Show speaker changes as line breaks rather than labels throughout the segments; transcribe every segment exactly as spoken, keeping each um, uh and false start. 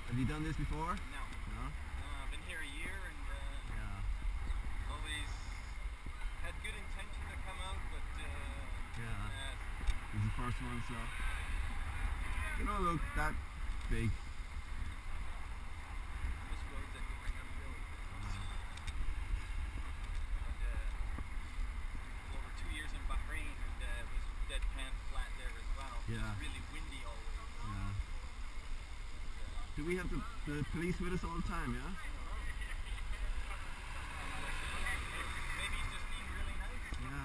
Have you done this before?
No.
No?
No, I've been here a year and uh,
Yeah.
always had good intention to come out, but uh,
Yeah.
uh,
This is the first one, so they don't look that big.
most roads that going uphill.
Uh,
And uh, over two years in Bahrain, and uh, it was deadpan flat there as well.
Yeah.
It was really windy always.
yeah.
And, uh,
Do we have the, the police with us all the time, yeah?
I don't know. Maybe he's just being really nice.
Yeah.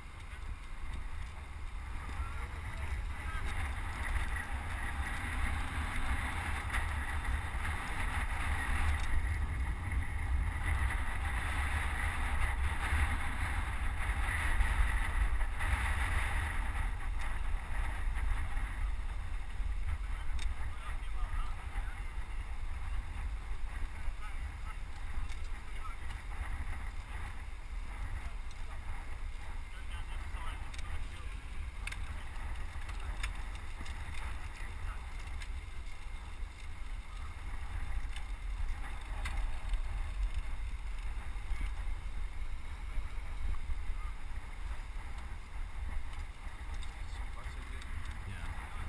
So far so good.
Yeah.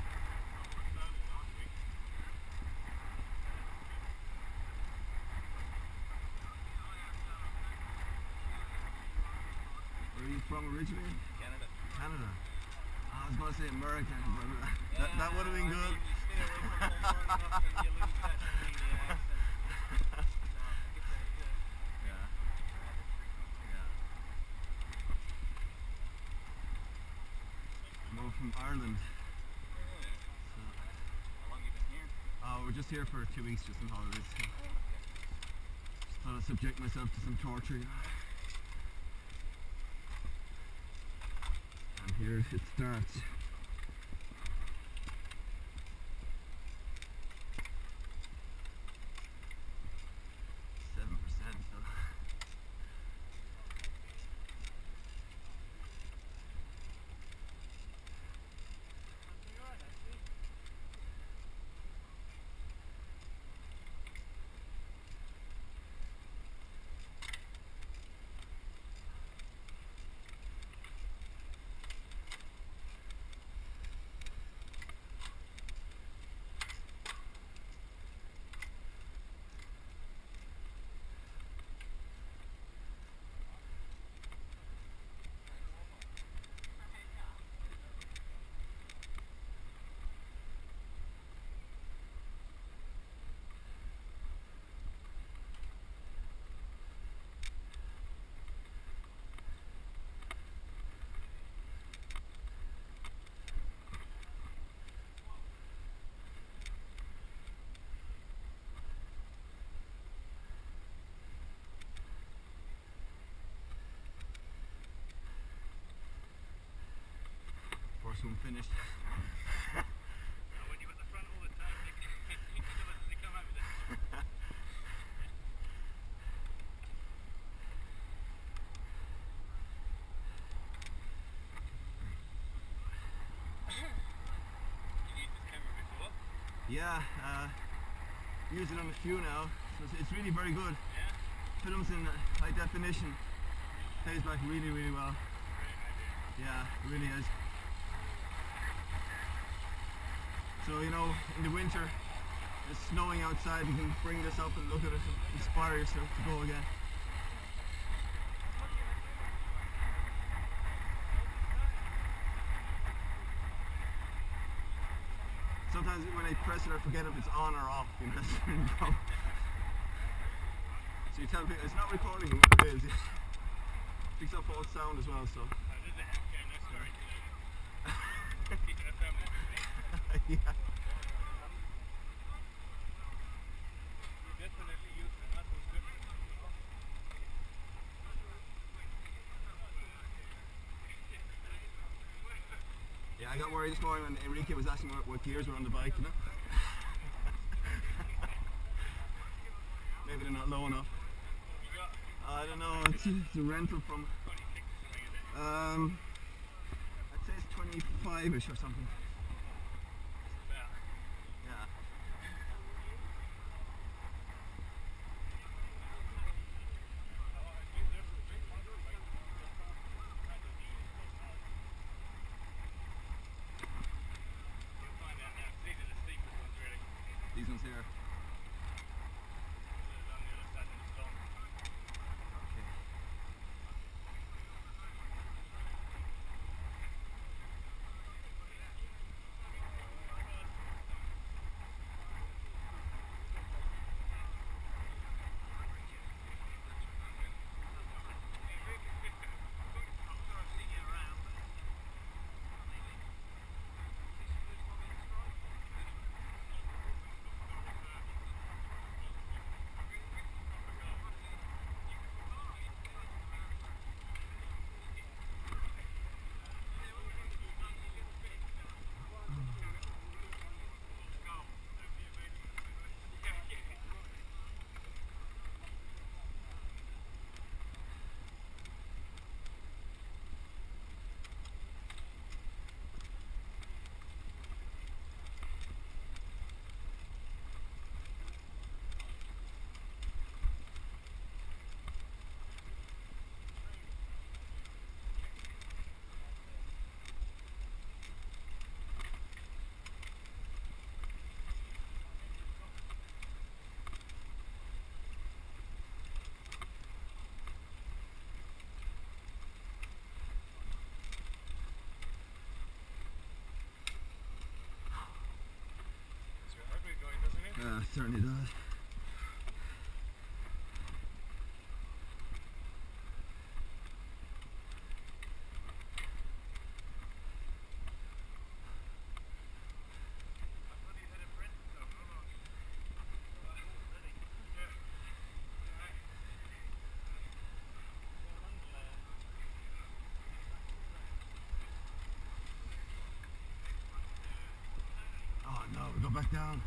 Where are you from originally?
Canada.
Canada. Oh, I was going to say America, but that, that would have been
I
good.
mean, you stay away from home long enough and you lose that Canadian accent. So I think it's a, uh,
Yeah.
rather frequent.
Yeah. Moved from Ireland.
Oh, yeah.
So,
How long you been here?
oh, we're just here for two weeks, just on holidays. So just thought I'd subject myself to some torture. You know. And here it starts. Seven percent. So. First one finished.
When you're at the front all the time, you can, you can never they come out with it.
You used this camera before?
Yeah, uh, use it on a few now. So it's, it's really very good.
Yeah?
Films in high definition. Plays back really, really well.
Great idea.
Yeah, it really is. So, you know, in the winter, it's snowing outside, you can bring this up and look at it and inspire yourself to go again. Sometimes when I press it, I forget if it's on or off. You know? So you tell people it's not recording what it is. It picks up all sound as well. So.
Oh, this is a okay, no story today. Keeping a family busy.
Yeah.
You definitely use the muscles good.
Yeah, I got worried this morning when Enrique was asking what, what gears were on the bike, you know? Maybe they're not low enough.
You got
I don't know, it's, it's a rental from,
twenty-six or something, is it?
um, I'd say it's twenty-five-ish or something.
About.
Yeah. seasons here.
On the other side of the storm.
Okay.
It's your heart rate going, doesn't it?
Yeah, it certainly does. Oh no, we go back down.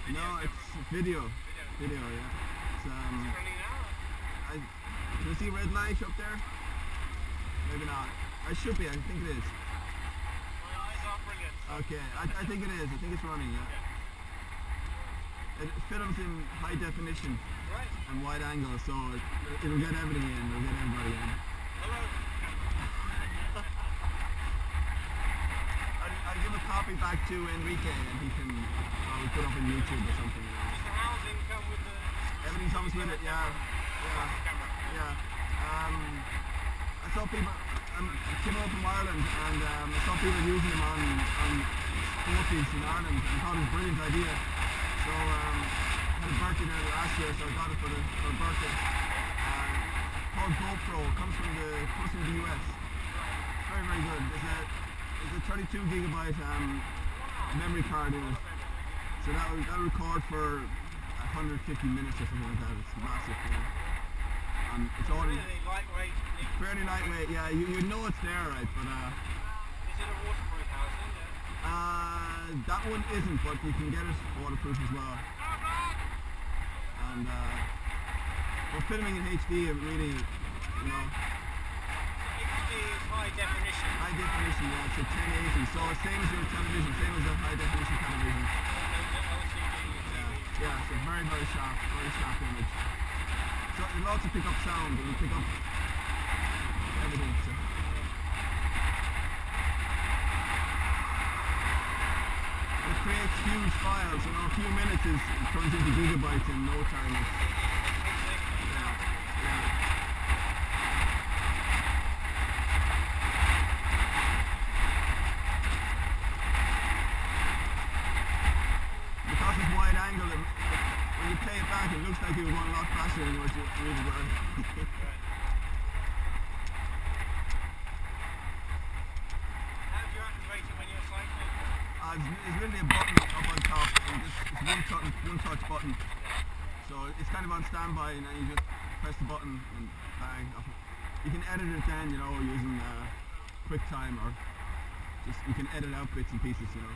No, it's video. Video, yeah. It's, um,
Running now?
I, can you see a red light up there? Maybe not. I should be, I think it is.
My eyes aren't brilliant.
Okay, I, I think it is. I think it's running, yeah. It films in high definition
Right.
and wide angle, so it, it'll get everything in, it'll get everybody in.
Hello.
I'll, I'll give a copy back to Enrique and he can probably put up on YouTube or something. You know.
Does the housing come with the...
Everything comes with it, yeah. Yeah.
camera?
Yeah. Um, I saw people, um, I came over from Ireland and um, I saw people using them on, on sporties in Ireland and thought it was a brilliant idea. So um, I had a birthday there last year, so I got it for, the, for a birthday. Uh, called GoPro, comes from the, comes from the U S. Very, very good. There's a, there's a thirty-two gigabyte um, memory card in it. So that will, that will record for one hundred fifty minutes or something like that. It's massive. You know. Um, it's all
Really lightweight.
fairly lightweight. Yeah, you, you know it's there, right? But uh,
Is it a waterproof housing? Yeah.
uh, that one isn't, but you can get it waterproof as well. And uh, we're filming in H D. It really, you know,
H D is high definition.
high definition. Yeah, it's a ten eighty. So it's same as your television, same as a high definition television. Yeah, yeah, it's a very, very sharp, very sharp image. So it'll also pick up sound, it'll pick up everything. So. It creates huge files, you know, a few minutes is, it turns into gigabytes in no time. It's, yeah, yeah. Because it's wide angle, it, when you play it back, it looks like you were going a lot faster than what you really were.
How do you activate it when you're cycling?
Uh, it's, it's literally a button up on top, and just, it's one, touch, one touch button. So it's kind of on standby, and then you just press the button and bang. Off. You can edit it then, you know, using uh, QuickTime, or just you can edit out bits and pieces, you know.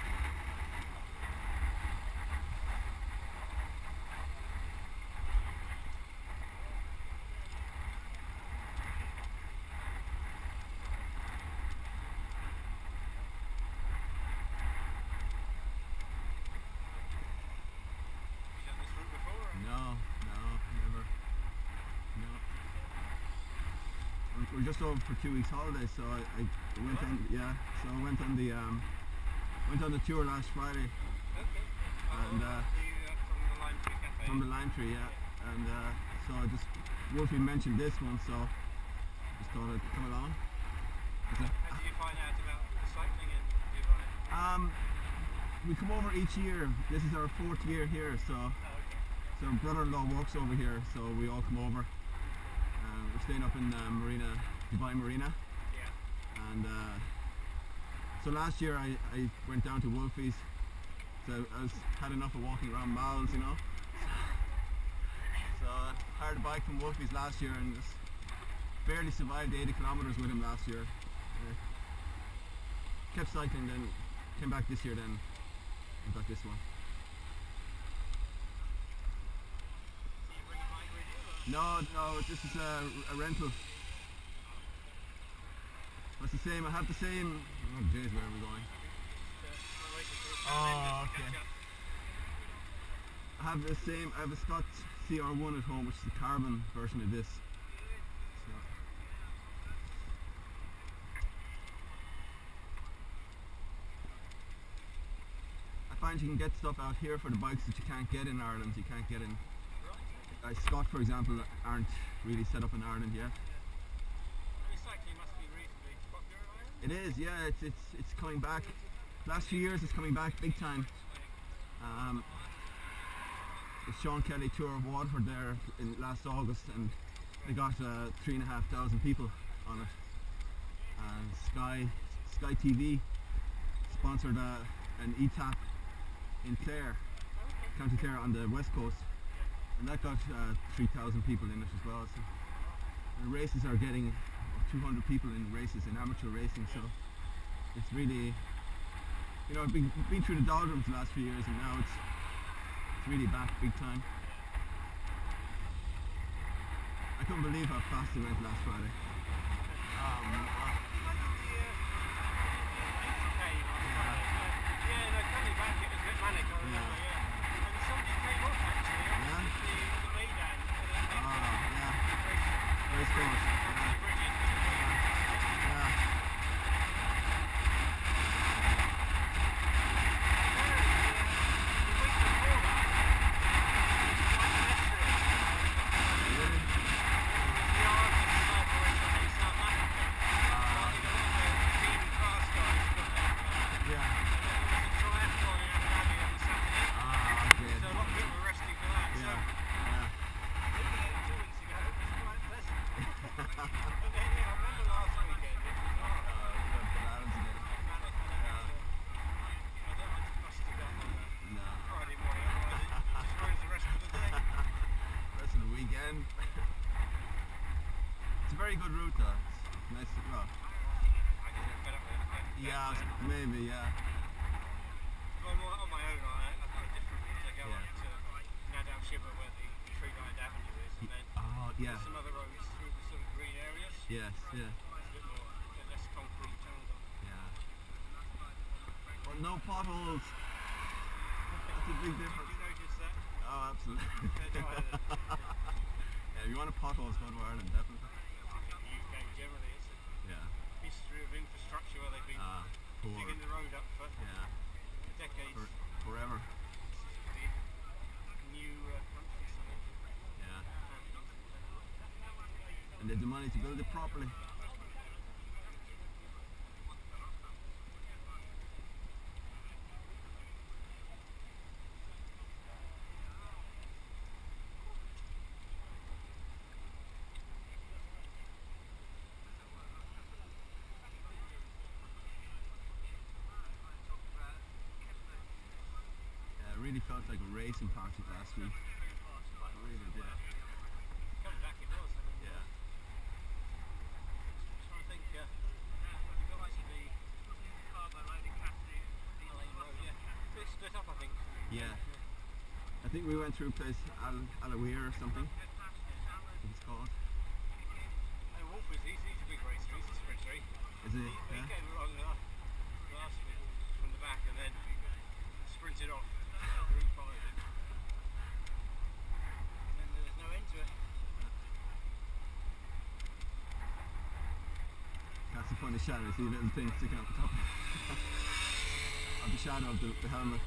We're just over for two weeks holidays, so I, I went on, yeah, so I went on the um, went on the tour last Friday.
Okay.
And uh,
from the Lime
from the Lime Tree,
Tree Cafe.
yeah, and uh, so I just Wolfie mentioned this one, so just thought I'd come along.
How do you find out about the cycling in Dubai?
Um, we come over each year. This is our fourth year here, so
Oh, okay.
so our brother-in-law works over here, so we all come over. Uh, we're staying up in uh, Marina, Dubai Marina.
Yeah.
And uh, so last year I, I went down to Wolfie's, so I was had enough of walking around malls, you know. So I hired a bike from Wolfie's last year and just barely survived eighty kilometers with him last year. Uh, kept cycling, then came back this year, then and got this one. No, no, this is a, a rental. It's the same, I have the same, oh jeez, where are we going? Oh, okay. I have the same, I have a Scott C R one at home, which is the carbon version of this. So. I find you can get stuff out here for the bikes that you can't get in Ireland, you can't get in. Uh, Scott, for example, aren't really set up in Ireland yet.
Recycling must be reasonably popular in Ireland?
It is, yeah, it's, it's, it's coming back. Last few years it's coming back big time. Um, the Sean Kelly tour of Waterford there in last August, and they got uh, three and a half thousand people on it. And Sky, Sky T V sponsored uh, an E T A P in Clare, County Clare on the west coast, and that got uh, three thousand people in it as well. So the races are getting two hundred people in races, in amateur racing, so it's really, you know, I've been, been through the doldrums the last few years, and now it's it's really back big time. I couldn't believe how fast it went last Friday. Um, uh, It's a very good route though. It's nice to go. Yeah, maybe, yeah.
Well, on my own, I, I've got a different route. I go yeah. up to Nadal Shiver where the Tree Lined Avenue is, and then
oh, yeah.
some other roads through the sort of green areas.
Yes, yeah.
It's a bit more, a bit less concrete turned on.
Yeah. Well, no potholes. That's a big difference.
Did you notice that?
Oh, absolutely. Yeah, if you want a potholes, go to Ireland, definitely.
The U K generally, it's a
yeah.
history of infrastructure where they've been
ah,
digging the road up for
yeah.
decades.
For, forever.
The new uh, country, something.
Yeah. And they have the money to build it properly. It really felt like a racing party last week. It really did.
Coming back it was. I mean,
yeah.
I'm trying to think, uh, you've got like the yeah. Bit split up, I think.
Yeah. I think we went through a place, Al Alawir or something. I think it's called.
And Wolf is he's, he's a big racer, he's a sprinter.
Is he?
He,
yeah.
he came along last, last week from the back and then sprinted off. The route followed him. And then there was no end to it.
That's the funny shadow, see a little thing sticking out the top of the shadow of the, the helmet.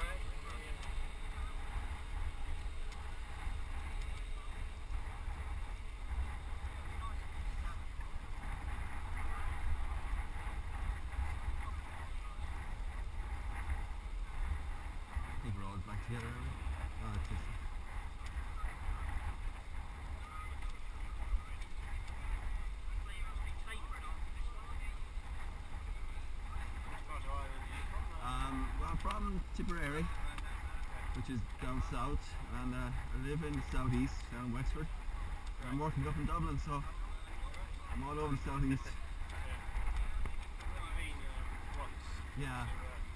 I think we're all back together, are we? Oh, it's just Um, well, I'm from Tipperary, which is down south, and uh, I live in the southeast, down Wexford. I'm working up in Dublin, so I'm all over the southeast. Yeah.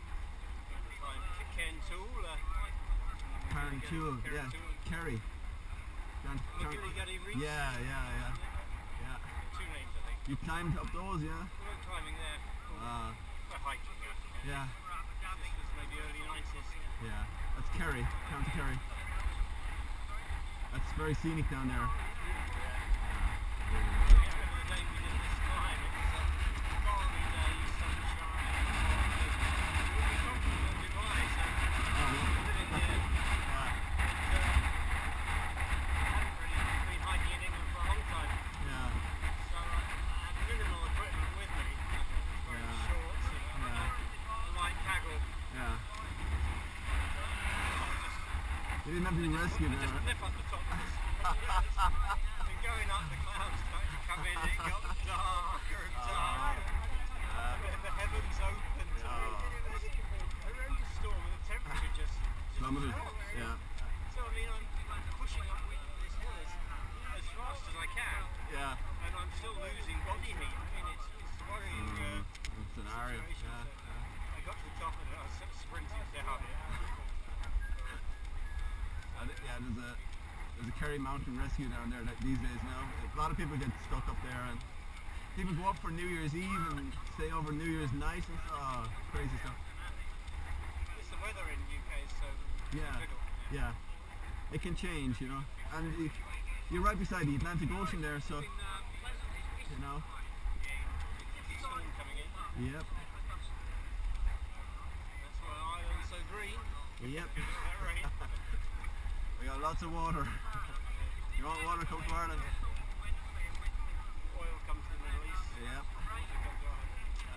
Ken Tool, uh,
Karen Tool, yeah. Kerry. Down
Oh, Gilly Reach?
Yeah, yeah, yeah. Yeah.
Two names, I think.
You climbed up those, yeah?
We weren't climbing there.
Uh,
We're hiking, yeah.
yeah.
This was maybe early nineties.
Yeah. That's Kerry, County Kerry. That's very scenic down there.
I remember the day we did this climb. It was a balmy day, sunshine. We were comfortable in Dubai, so
Oh,
we did it here.
yeah.
I hadn't really been hiking in England for a long time.
Yeah.
So I had minimal equipment with me. Wearing
Yeah.
shorts and
Yeah.
a light taggle.
Yeah. You didn't have to be rescued there,
Just
right?
flip up the top of this. And going up, the clouds started to come in, it got darker and darker. And then the heavens opened.
Yeah.
It was a horrendous storm and the temperature just, just
Plummeted.
dropped.
Yeah.
So I mean, I'm, I'm pushing up this hill as, as fast as I can,
Yeah.
and I'm still losing body heat. I mean, it's, it's a worrying uh,
Mm, scenario.
situation.
Yeah.
So I got to the top and I was sort of sprinting down it.
Yeah, there's a there's a Kerry Mountain Rescue down there that these days now. A lot of people get stuck up there, and people go up for New Year's Eve and stay over New Year's night and stuff. Oh, crazy stuff.
It's the weather in the U K is so
Yeah,
fickle.
yeah. It can change, you know. And y- you're right beside the Atlantic Ocean there, so you know.
Storm coming in.
Yep,
That's why Ireland's so green.
yep.
That rain.
We got lots of water. You want water? Come to Ireland.
Oil comes to the Middle East.
Yep.
Water comes to Ireland.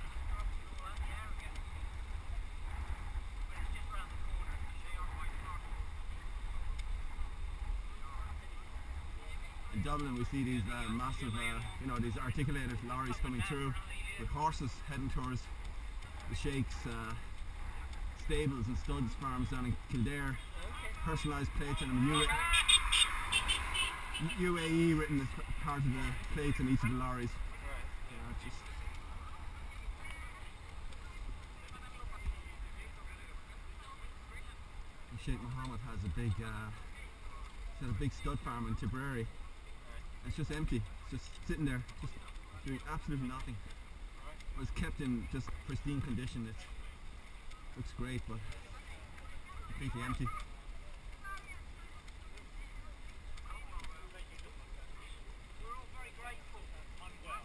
In Dublin we see these uh, massive, uh, you know, these articulated lorries coming through with horses heading towards the sheikhs' uh, stables and studs farms down in Kildare. Personalised plates on them, U- U A E written as p- part of the plates on each of the lorries.
Right.
You know, it's just Sheikh Mohammed has a big, uh, he's got a big stud farm in Tipperary. It's just empty. It's just sitting there, just doing absolutely nothing. It was kept in just pristine condition. It looks great, but completely empty.
We're all very grateful. I'm well.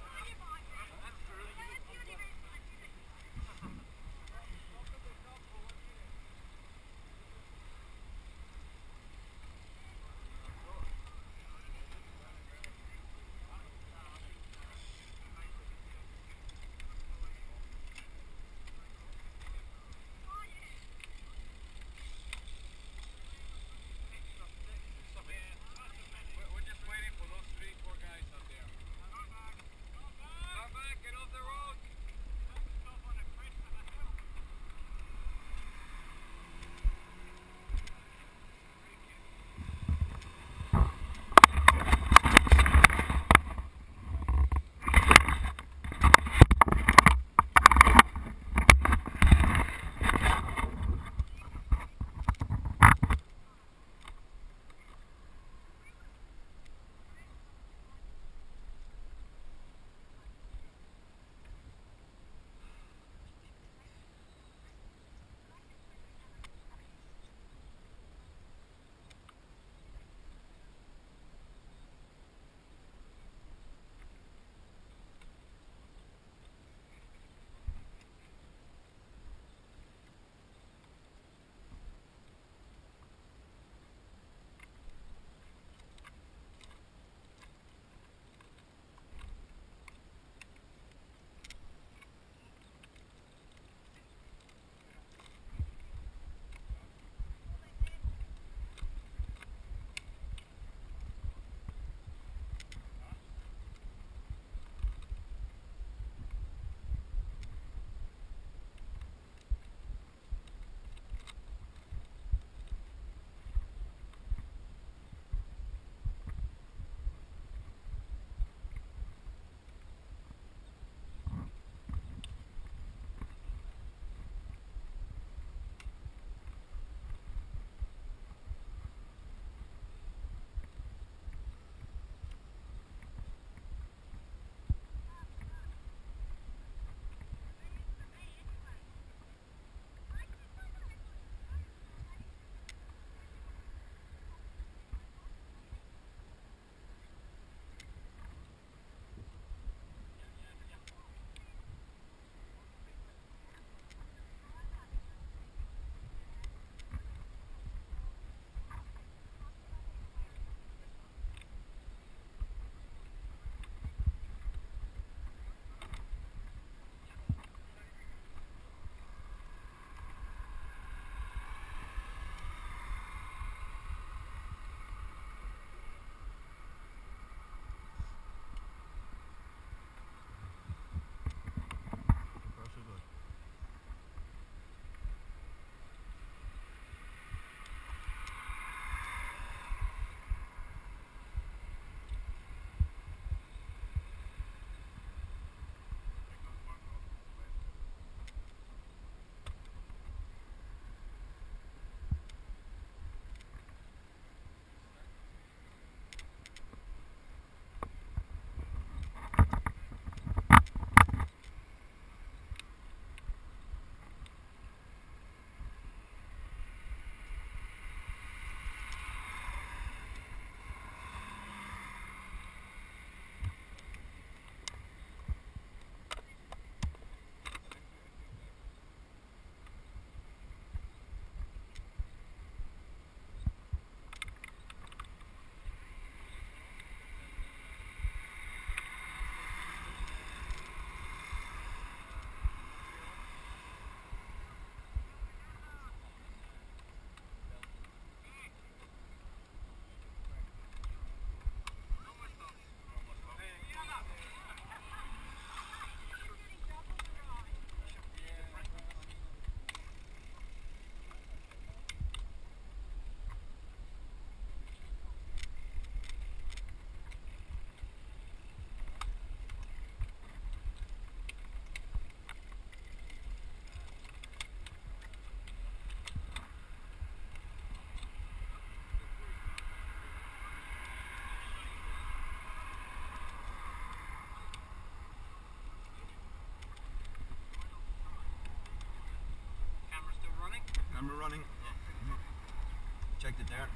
connected there.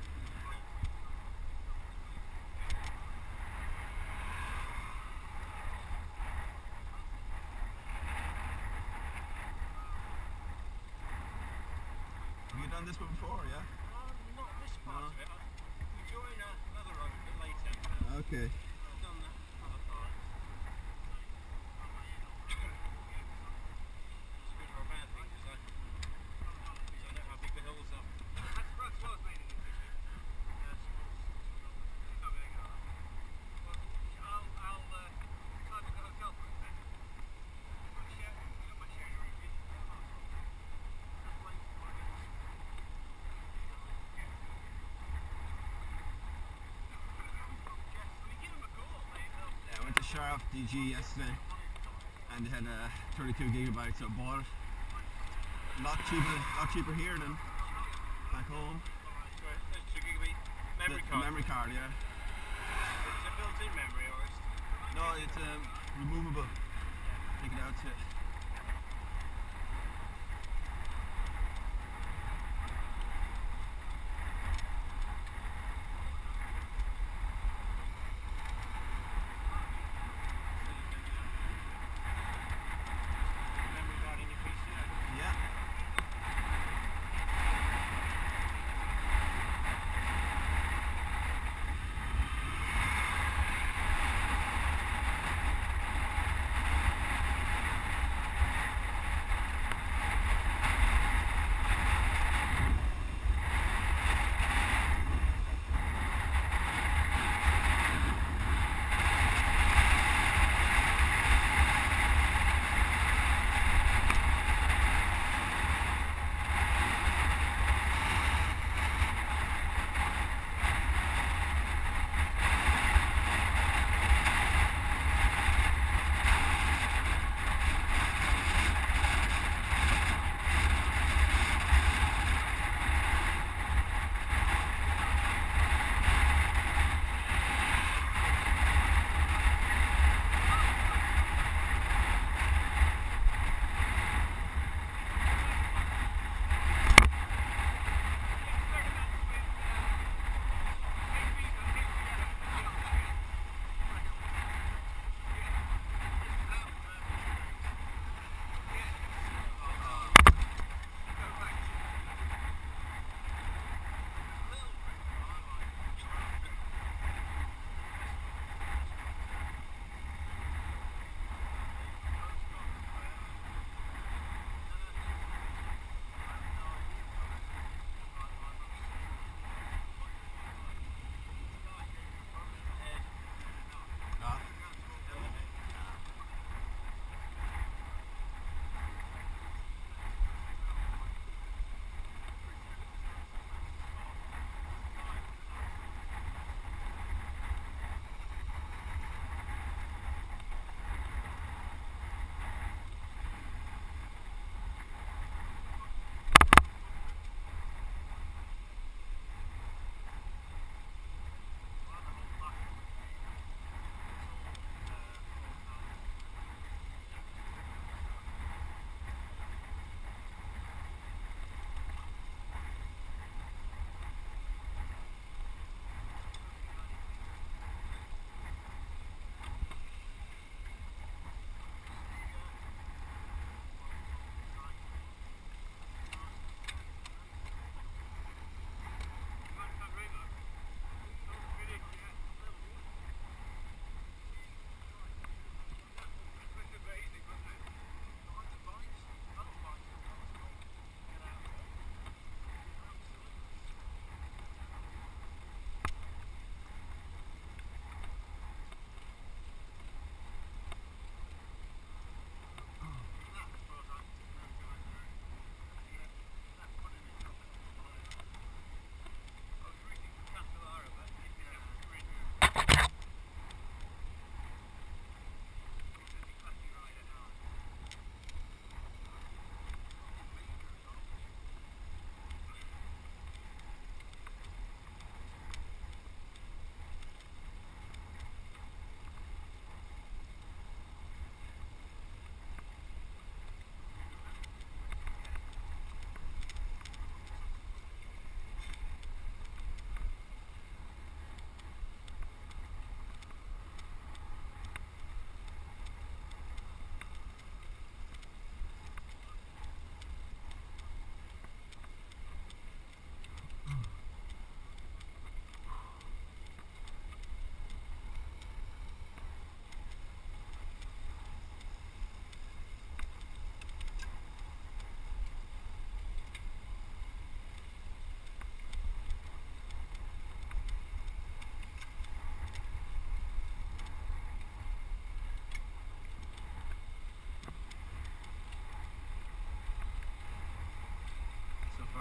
Have you done this one before, yeah?
Um, not this part
No.
of it. We join another road a bit later.
Okay.
I've done that other part. It's a good or a bad thing because I, because I know how big the hills are.
That's that's what I was mainly interested. Yes. Oh, there you go. Well, I'll I'll uh, try to book a hotel for us then. My share, you got my sharing arrangement. That's why you want to give them a call, mate. They'll
Yeah, I went to Sharp D G yesterday and they had a thirty-two gigabytes, so I bought it. A lot cheaper, lot cheaper here than back home.
Sorry, there's two gigabit memory
The
card.
memory card, yeah.
It's a built-in memory or it's
No, it's um, removable. Take it out to
memory card in your P C.
yeah.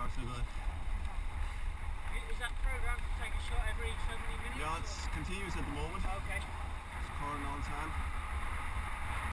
still got it.
Is that programmed to take a shot every so many minutes?
Yeah, it's continuous at the moment.
Okay.
It's recording all the time.